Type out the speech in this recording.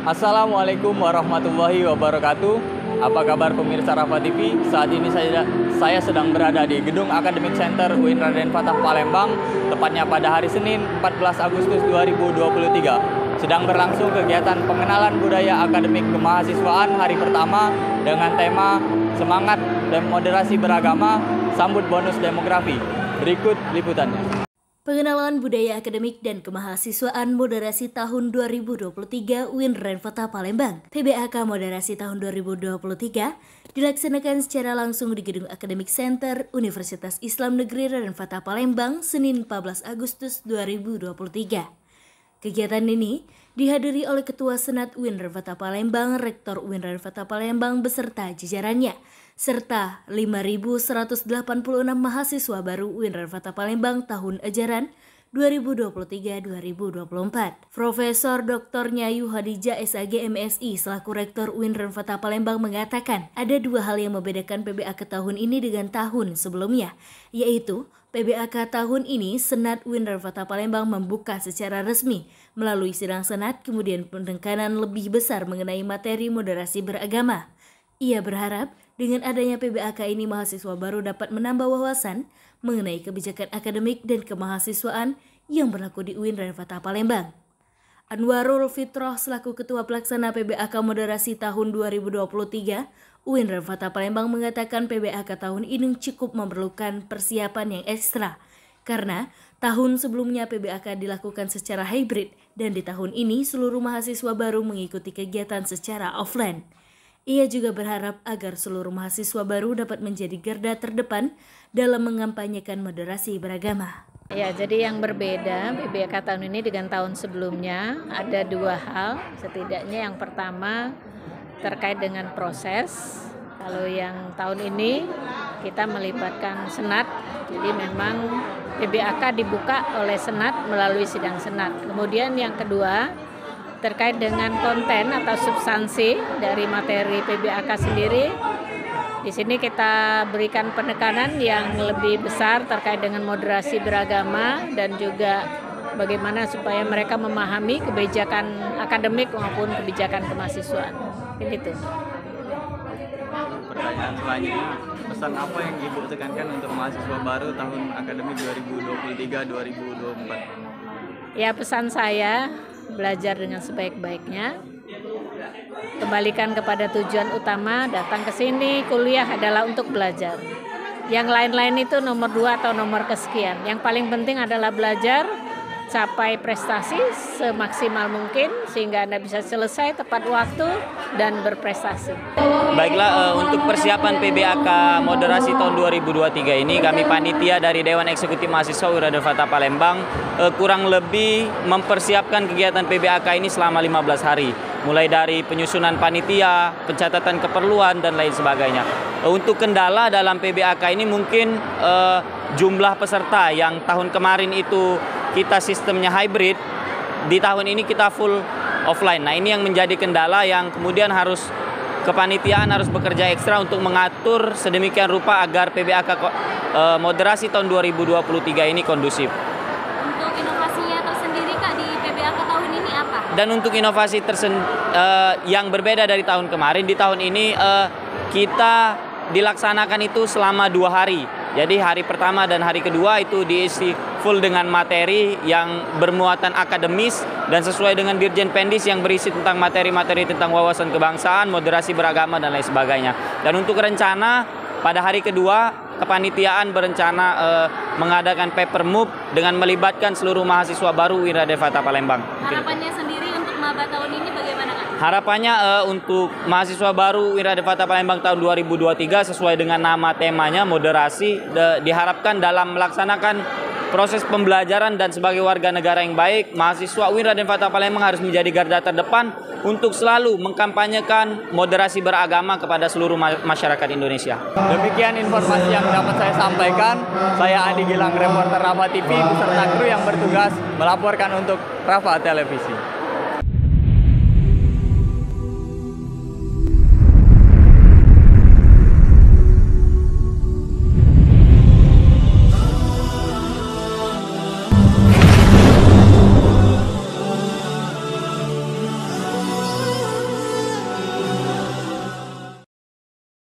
Assalamualaikum warahmatullahi wabarakatuh. Apa kabar pemirsa Rafa TV? Saat ini saya sedang berada di Gedung Akademik Center UIN Raden Fatah Palembang, tepatnya pada hari Senin 14 Agustus 2023. Sedang berlangsung kegiatan pengenalan budaya akademik kemahasiswaan hari pertama dengan tema Semangat dan Moderasi Beragama, Sambut Bonus Demografi. Berikut liputannya. Pengenalan Budaya Akademik dan Kemahasiswaan Moderasi tahun 2023 UIN Raden Fatah Palembang (PBAK Moderasi tahun 2023) dilaksanakan secara langsung di Gedung Akademik Center Universitas Islam Negeri Raden Fatah Palembang Senin 14 Agustus 2023. Kegiatan ini dihadiri oleh Ketua Senat UIN Raden Fatah Palembang, Rektor UIN Raden Fatah Palembang beserta jajarannya, serta 5.186 mahasiswa baru UIN Raden Fatah Palembang tahun ajaran 2023-2024. Profesor Dr. Nyayu Hadijah SAG MSI selaku Rektor UIN Raden Fatah Palembang mengatakan ada dua hal yang membedakan PBAK tahun ini dengan tahun sebelumnya, yaitu PBAK tahun ini Senat UIN Raden Fatah Palembang membuka secara resmi melalui sidang Senat, kemudian penekanan lebih besar mengenai materi moderasi beragama. Ia berharap dengan adanya PBAK ini mahasiswa baru dapat menambah wawasan mengenai kebijakan akademik dan kemahasiswaan yang berlaku di UIN Raden Fatah Palembang. Anwarul Fitroh selaku Ketua Pelaksana PBAK Moderasi tahun 2023 UIN Raden Fatah Palembang mengatakan PBAK tahun ini cukup memerlukan persiapan yang ekstra karena tahun sebelumnya PBAK dilakukan secara hybrid dan di tahun ini seluruh mahasiswa baru mengikuti kegiatan secara offline. Ia juga berharap agar seluruh mahasiswa baru dapat menjadi garda terdepan dalam mengampanyekan moderasi beragama. Ya, jadi yang berbeda PBAK tahun ini dengan tahun sebelumnya ada dua hal. Setidaknya yang pertama terkait dengan proses. Kalau yang tahun ini kita melibatkan Senat, jadi memang PBAK dibuka oleh Senat melalui sidang Senat. Kemudian yang kedua terkait dengan konten atau substansi dari materi PBAK sendiri, di sini kita berikan penekanan yang lebih besar terkait dengan moderasi beragama dan juga bagaimana supaya mereka memahami kebijakan akademik maupun kebijakan kemahasiswaan. Begitu. Pertanyaan selanjutnya, pesan apa yang Ibu tekankan untuk mahasiswa baru tahun akademik 2023-2024? Ya, pesan saya belajar dengan sebaik-baiknya, kembalikan kepada tujuan utama, datang ke sini kuliah adalah untuk belajar. Yang lain-lain itu nomor 2 atau nomor kesekian. Yang paling penting adalah belajar, capai prestasi semaksimal mungkin sehingga Anda bisa selesai tepat waktu dan berprestasi. Baiklah, untuk persiapan PBAK Moderasi tahun 2023 ini kami panitia dari Dewan Eksekutif Mahasiswa UIN Raden Fatah Palembang kurang lebih mempersiapkan kegiatan PBAK ini selama 15 hari. Mulai dari penyusunan panitia, pencatatan keperluan dan lain sebagainya. Untuk kendala dalam PBAK ini mungkin jumlah peserta yang tahun kemarin itu kita sistemnya hybrid, di tahun ini kita full offline. Nah, ini yang menjadi kendala yang kemudian kepanitiaan harus bekerja ekstra untuk mengatur sedemikian rupa agar PBAK Moderasi tahun 2023 ini kondusif. Untuk inovasinya tersendiri Kak di PBAK tahun ini apa? Dan untuk inovasi yang berbeda dari tahun kemarin, di tahun ini kita dilaksanakan itu selama 2 hari. Jadi hari pertama dan hari kedua itu diisi full dengan materi yang bermuatan akademis dan sesuai dengan Dirjen Pendis yang berisi tentang materi-materi tentang wawasan kebangsaan, moderasi beragama dan lain sebagainya. Dan untuk rencana pada hari kedua kepanitiaan berencana mengadakan paper move dengan melibatkan seluruh mahasiswa baru UIN Raden Fatah Palembang. Harapannya sendiri untuk maba tahun ini bagaimana Kak? Harapannya untuk mahasiswa baru UIN Raden Fatah Palembang tahun 2023 sesuai dengan nama temanya moderasi, diharapkan dalam melaksanakan proses pembelajaran dan sebagai warga negara yang baik, mahasiswa UIN Raden Fatah Palembang harus menjadi garda terdepan untuk selalu mengkampanyekan moderasi beragama kepada seluruh masyarakat Indonesia. Demikian informasi yang dapat saya sampaikan. Saya Andi Gilang, reporter Rafa TV beserta kru yang bertugas melaporkan untuk Rafa Televisi.